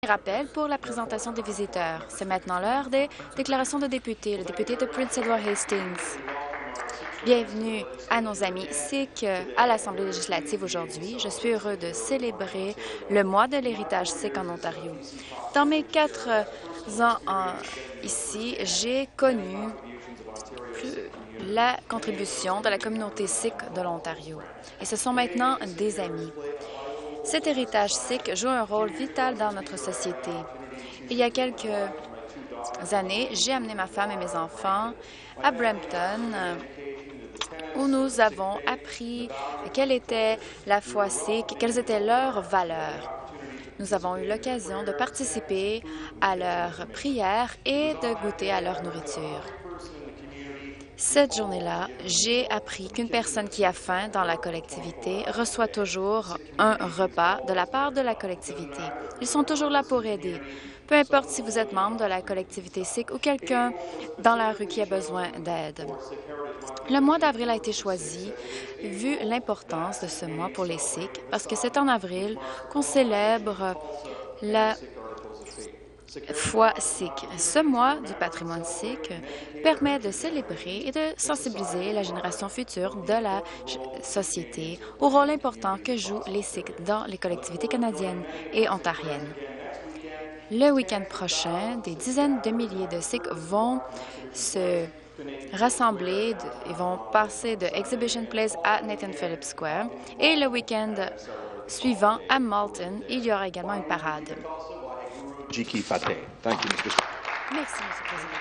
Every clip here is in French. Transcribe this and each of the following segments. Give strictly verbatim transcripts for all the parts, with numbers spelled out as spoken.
rappels pour la présentation des visiteurs. C'est maintenant l'heure des déclarations de députés. Le député de Prince Edward Hastings. Bienvenue à nos amis sikhs à l'Assemblée législative aujourd'hui. Je suis heureux de célébrer le mois de l'héritage sikh en Ontario. Dans mes quatre ans en, ici, j'ai connu plus la contribution de la communauté sikh de l'Ontario. Et ce sont maintenant des amis. Cet héritage sikh joue un rôle vital dans notre société. Il y a quelques années, j'ai amené ma femme et mes enfants à Brampton, où nous avons appris quelle était la foi sikh, quelles étaient leurs valeurs. Nous avons eu l'occasion de participer à leurs prières et de goûter à leur nourriture. Cette journée-là, j'ai appris qu'une personne qui a faim dans la collectivité reçoit toujours un repas de la part de la collectivité. Ils sont toujours là pour aider, peu importe si vous êtes membre de la collectivité sikh ou quelqu'un dans la rue qui a besoin d'aide. Le mois d'avril a été choisi, vu l'importance de ce mois pour les Sikhs, parce que c'est en avril qu'on célèbre la foi sikh. Ce mois du patrimoine sikh permet de célébrer et de sensibiliser la génération future de la société au rôle important que jouent les Sikhs dans les collectivités canadiennes et ontariennes. Le week-end prochain, des dizaines de milliers de Sikhs vont se rassembler, ils vont passer de Exhibition Place à Nathan Phillips Square. Et le week-end suivant, à Malton, il y aura également une parade. G K Fateh. Thank you, Mister Merci, Monsieur le Président.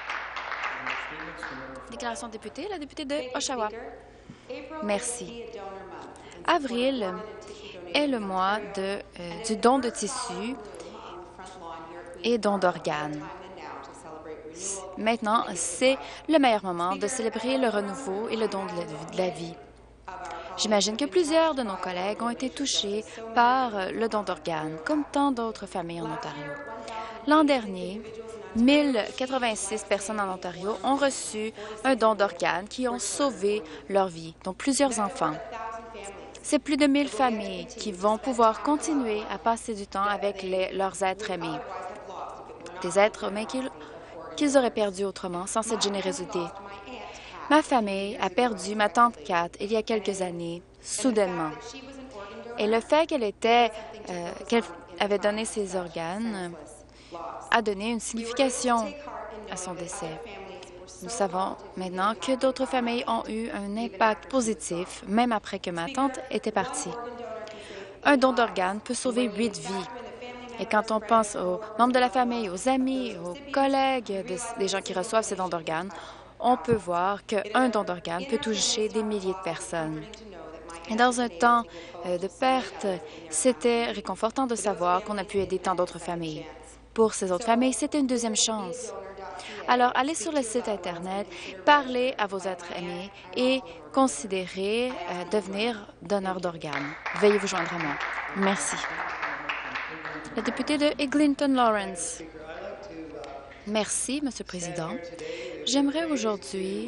Déclaration de député, la députée de Oshawa. Merci. Avril est le mois de, euh, du don de tissus et don d'organes. Maintenant, c'est le meilleur moment de célébrer le renouveau et le don de la vie. J'imagine que plusieurs de nos collègues ont été touchés par le don d'organes, comme tant d'autres familles en Ontario. L'an dernier, mille quatre-vingt-six personnes en Ontario ont reçu un don d'organes qui ont sauvé leur vie, dont plusieurs enfants. C'est plus de mille familles qui vont pouvoir continuer à passer du temps avec les, leurs êtres aimés, des êtres humains qu'ils qu'ils auraient perdu autrement sans cette générosité. Ma famille a perdu ma tante Kat il y a quelques années, soudainement. Et le fait qu'elle était, euh, qu'elle avait donné ses organes a donné une signification à son décès. Nous savons maintenant que d'autres familles ont eu un impact positif, même après que ma tante était partie. Un don d'organes peut sauver huit vies. Et quand on pense aux membres de la famille, aux amis, aux collègues des, des gens qui reçoivent ces dons d'organes, on peut voir qu'un don d'organes peut toucher des milliers de personnes. Et dans un temps euh, de perte, c'était réconfortant de savoir qu'on a pu aider tant d'autres familles. Pour ces autres familles, c'était une deuxième chance. Alors, allez sur le site Internet, parlez à vos êtres aimés et considérez euh, devenir donneur d'organes. Veuillez vous joindre à moi. Merci. La députée de Eglinton Lawrence. Merci, Monsieur le Président. J'aimerais aujourd'hui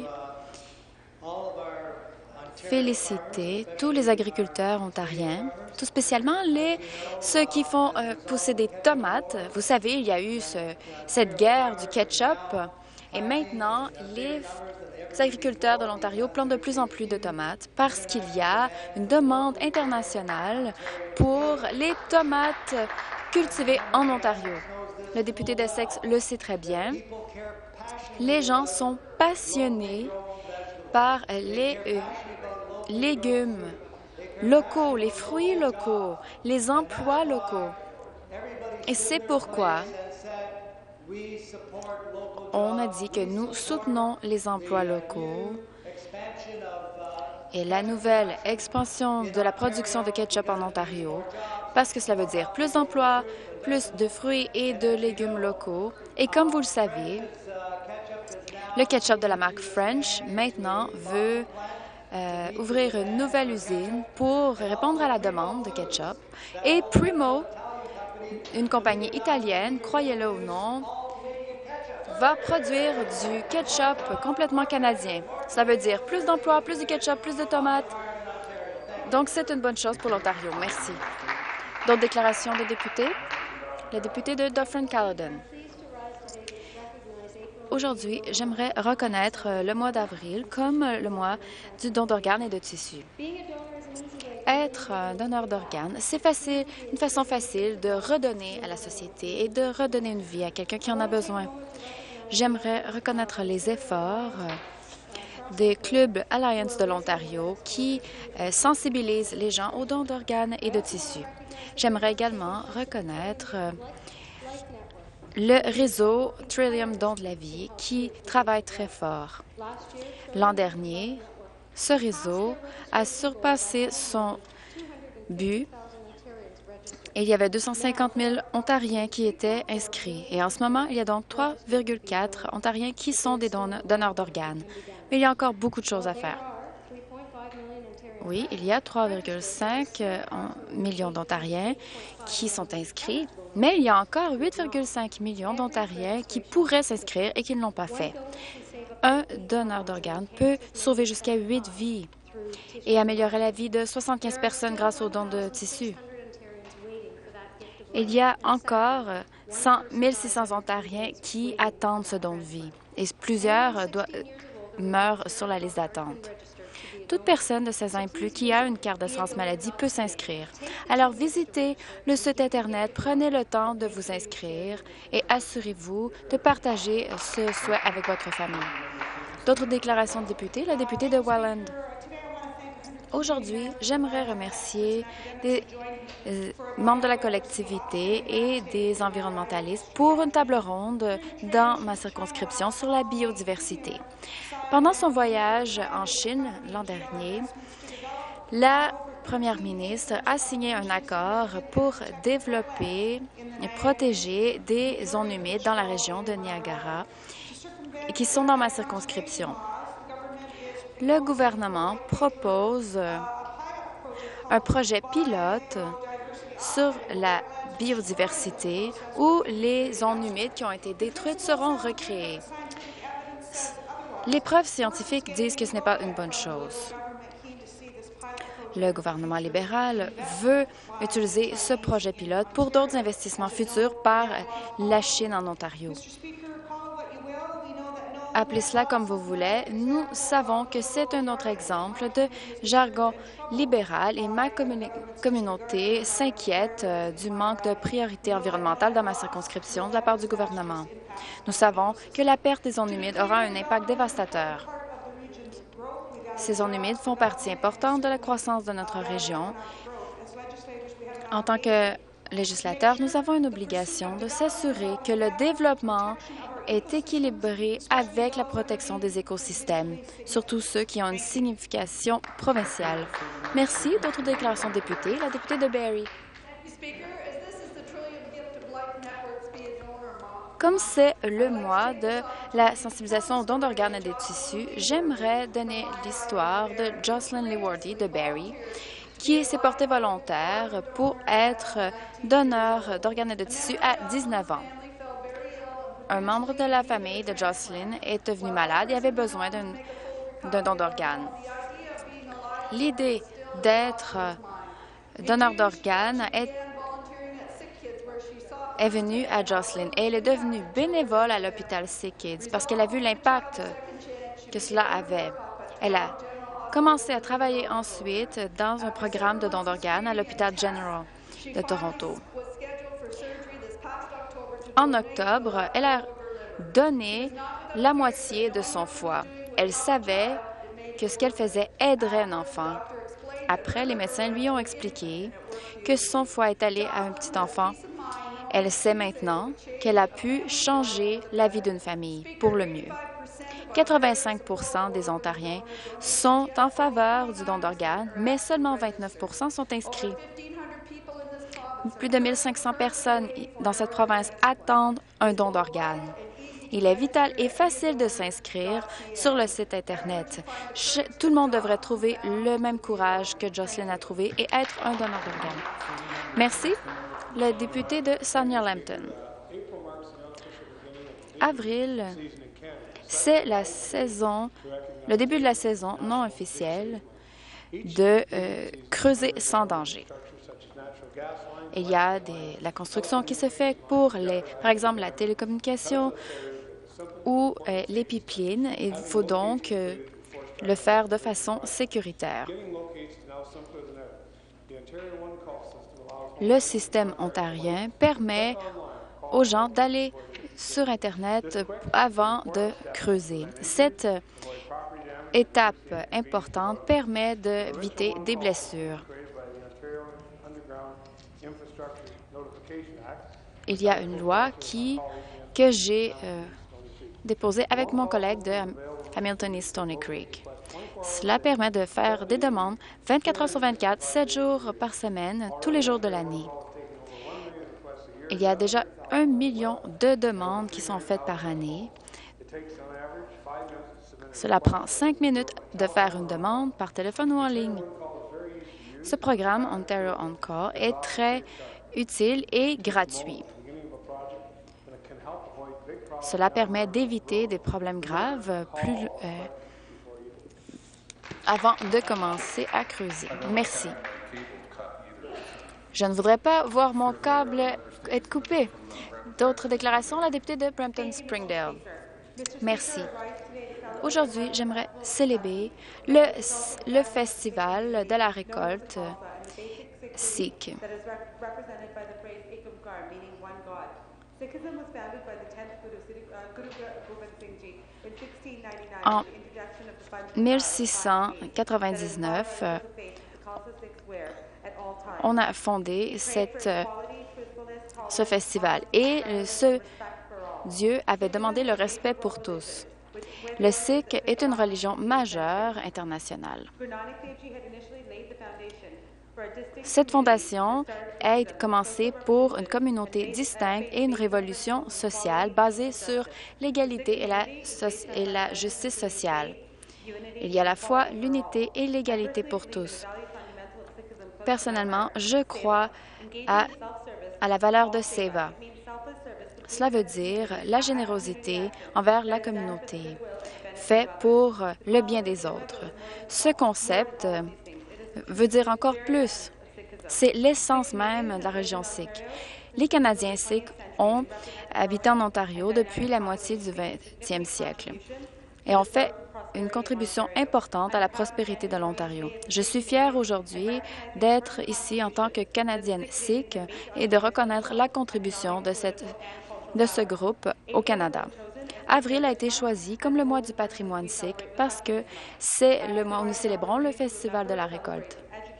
féliciter tous les agriculteurs ontariens, tout spécialement les, ceux qui font euh, pousser des tomates. Vous savez, il y a eu ce, cette guerre du ketchup et maintenant, les agriculteurs de l'Ontario plantent de plus en plus de tomates parce qu'il y a une demande internationale pour les tomates cultivées en Ontario. Le député d'Essex le sait très bien. Les gens sont passionnés par les euh, légumes locaux, les fruits locaux, les emplois locaux. Et c'est pourquoi on a dit que nous soutenons les emplois locaux et la nouvelle expansion de la production de ketchup en Ontario, parce que cela veut dire plus d'emplois, plus de fruits et de légumes locaux. Et comme vous le savez, le ketchup de la marque French, maintenant, veut euh, ouvrir une nouvelle usine pour répondre à la demande de ketchup. Et Primo, une compagnie italienne, croyez-le ou non, va produire du ketchup complètement canadien. Ça veut dire plus d'emplois, plus de ketchup, plus de tomates. Donc, c'est une bonne chose pour l'Ontario. Merci. D'autres déclarations de députés? le député de Dufferin-Caledon. Aujourd'hui, j'aimerais reconnaître le mois d'avril comme le mois du don d'organes et de tissus. Être un donneur d'organes, c'est facile, une façon facile de redonner à la société et de redonner une vie à quelqu'un qui en a besoin. J'aimerais reconnaître les efforts des clubs Alliance de l'Ontario qui euh, sensibilisent les gens aux dons d'organes et de tissus. J'aimerais également reconnaître euh, le réseau Trillium Don de la vie qui travaille très fort. L'an dernier, ce réseau a surpassé son but et il y avait deux cent cinquante mille Ontariens qui étaient inscrits. Et en ce moment, il y a donc trois virgule quatre Ontariens qui sont des don donneurs d'organes. Mais il y a encore beaucoup de choses à faire. Oui, il y a trois virgule cinq millions d'Ontariens qui sont inscrits, mais il y a encore huit virgule cinq millions d'Ontariens qui pourraient s'inscrire et qui ne l'ont pas fait. Un donneur d'organes peut sauver jusqu'à huit vies et améliorer la vie de soixante-quinze personnes grâce aux dons de tissus. Il y a encore mille six cents Ontariens qui attendent ce don de vie et plusieurs doivent, meurent sur la liste d'attente. Toute personne de seize ans et plus qui a une carte d'assurance maladie peut s'inscrire. Alors, visitez le site Internet, prenez le temps de vous inscrire et assurez-vous de partager ce souhait avec votre famille. D'autres déclarations de députés, la députée de Welland. Aujourd'hui, j'aimerais remercier des euh, membres de la collectivité et des environnementalistes pour une table ronde dans ma circonscription sur la biodiversité. Pendant son voyage en Chine l'an dernier, la première ministre a signé un accord pour développer et protéger des zones humides dans la région de Niagara qui sont dans ma circonscription. Le gouvernement propose un projet pilote sur la biodiversité où les zones humides qui ont été détruites seront recréées. Les preuves scientifiques disent que ce n'est pas une bonne chose. Le gouvernement libéral veut utiliser ce projet pilote pour d'autres investissements futurs par la Chine en Ontario. Appelez cela comme vous voulez, nous savons que c'est un autre exemple de jargon libéral et ma communi communauté s'inquiète euh, du manque de priorité environnementale dans ma circonscription de la part du gouvernement. Nous savons que la perte des zones humides aura un impact dévastateur. Ces zones humides font partie importante de la croissance de notre région. En tant que législateurs, nous avons une obligation de s'assurer que le développement est équilibré avec la protection des écosystèmes, surtout ceux qui ont une signification provinciale. Merci. D'autres déclarations de députés. La députée de Barrie. Comme c'est le mois de la sensibilisation aux dons d'organes et des tissus, j'aimerais donner l'histoire de Jocelyn Lewardy de Barrie, qui s'est portée volontaire pour être donneur d'organes et de tissus à dix-neuf ans. Un membre de la famille de Jocelyn est devenu malade et avait besoin d'un don d'organes. L'idée d'être donneur d'organes est, est venue à Jocelyn et elle est devenue bénévole à l'hôpital Sick Kids parce qu'elle a vu l'impact que cela avait. Elle a commencé à travailler ensuite dans un programme de don d'organes à l'hôpital General de Toronto. En octobre, elle a donné la moitié de son foie. Elle savait que ce qu'elle faisait aiderait un enfant. Après, les médecins lui ont expliqué que son foie est allé à un petit enfant. Elle sait maintenant qu'elle a pu changer la vie d'une famille pour le mieux. quatre-vingt-cinq pour cent des Ontariens sont en faveur du don d'organes, mais seulement vingt-neuf pour cent sont inscrits. Plus de mille cinq cents personnes dans cette province attendent un don d'organes. Il est vital et facile de s'inscrire sur le site Internet. Tout le monde devrait trouver le même courage que Jocelyn a trouvé et être un donneur d'organes. Merci. Le député de Sarnia-Lambton. Avril, c'est la saison, le début de la saison non officielle de euh, creuser sans danger. Il y a des, la construction qui se fait pour, les, par exemple, la télécommunication ou euh, les pipelines. Il faut donc euh, le faire de façon sécuritaire. Le système ontarien permet aux gens d'aller sur Internet avant de creuser. Cette étape importante permet d'éviter des blessures. Il y a une loi qui, que j'ai euh, déposée avec mon collègue de Hamilton East Stony Creek. Cela permet de faire des demandes vingt-quatre heures sur vingt-quatre, sept jours par semaine, tous les jours de l'année. Il y a déjà un million de demandes qui sont faites par année. Cela prend cinq minutes de faire une demande par téléphone ou en ligne. Ce programme Ontario On Call est très utile et gratuit. Cela permet d'éviter des problèmes graves plus, euh, avant de commencer à creuser. Merci. Je ne voudrais pas voir mon câble être coupé. D'autres déclarations? La députée de Brampton-Springdale. Merci. Aujourd'hui, j'aimerais célébrer le, le festival de la récolte sikh. En mille six cent quatre-vingt-dix-neuf, on a fondé cette, ce festival et ce Dieu avait demandé le respect pour tous. Le sikh est une religion majeure internationale. Cette fondation a commencé pour une communauté distincte et une révolution sociale basée sur l'égalité et la, so- et la justice sociale. Il y a à la fois l'unité et l'égalité pour tous. Personnellement, je crois à, à la valeur de Seva. Cela veut dire la générosité envers la communauté, fait pour le bien des autres. Ce concept veut dire encore plus. C'est l'essence même de la religion sikh. Les Canadiens sikhs ont habité en Ontario depuis la moitié du vingtième siècle et ont fait une contribution importante à la prospérité de l'Ontario. Je suis fière aujourd'hui d'être ici en tant que Canadienne sikh et de reconnaître la contribution de, cette, de ce groupe au Canada. Avril a été choisi comme le mois du patrimoine sikh parce que c'est le mois où nous célébrons le Festival de la récolte.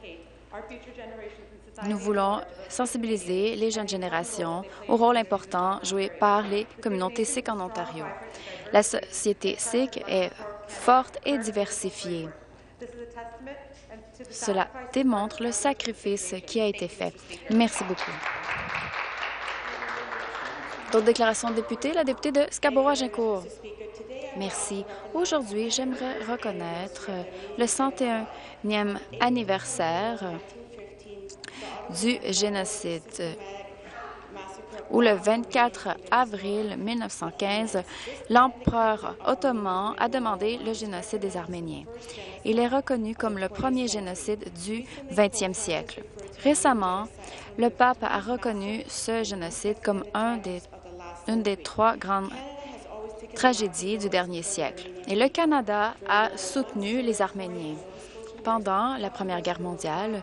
Nous voulons sensibiliser les jeunes générations au rôle important joué par les communautés sikh en Ontario. La société sikh est forte et diversifiée. Cela démontre le sacrifice qui a été fait. Merci beaucoup. D'autres déclarations de députés? La députée de Scarborough-Agincourt. Merci. Aujourd'hui, j'aimerais reconnaître le cent et unième anniversaire du génocide, où le vingt-quatre avril mille neuf cent quinze, l'empereur ottoman a demandé le génocide des Arméniens. Il est reconnu comme le premier génocide du vingtième siècle. Récemment, le pape a reconnu ce génocide comme un des, une des trois grandes tragédies du dernier siècle. Et le Canada a soutenu les Arméniens. Pendant la Première Guerre mondiale,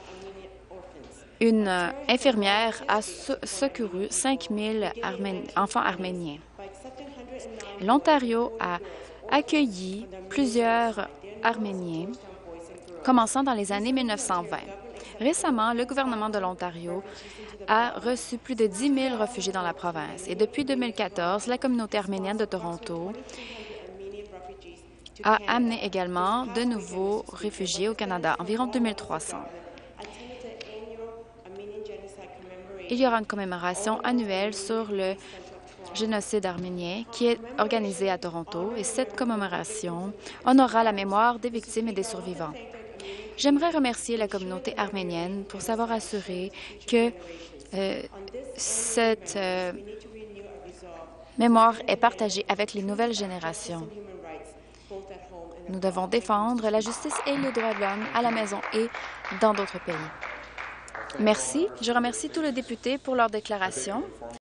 une infirmière a secouru cinq mille Armén- enfants arméniens. L'Ontario a accueilli plusieurs Arméniens, commençant dans les années mille neuf cent vingt. Récemment, le gouvernement de l'Ontario a reçu plus de dix mille réfugiés dans la province. Et depuis deux mille quatorze, la communauté arménienne de Toronto a amené également de nouveaux réfugiés au Canada, environ deux mille trois cents. Il y aura une commémoration annuelle sur le génocide arménien qui est organisée à Toronto et cette commémoration honorera la mémoire des victimes et des survivants. J'aimerais remercier la communauté arménienne pour s'avoir assuré que euh, cette euh, mémoire est partagée avec les nouvelles générations. Nous devons défendre la justice et les droits de l'homme à la maison et dans d'autres pays. Merci. Je remercie tous les députés pour leur déclaration.